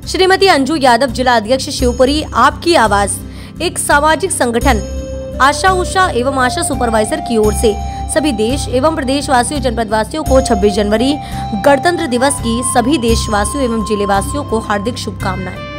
श्रीमती अंजू यादव, जिला अध्यक्ष शिवपुरी आपकी आवाज, एक सामाजिक संगठन आशा उषा एवं आशा सुपरवाइजर की ओर से सभी देश एवं प्रदेश वासियों, जनपद वासियों को 26 जनवरी गणतंत्र दिवस की सभी देशवासियों एवं जिले वासियों को हार्दिक शुभकामनाएं।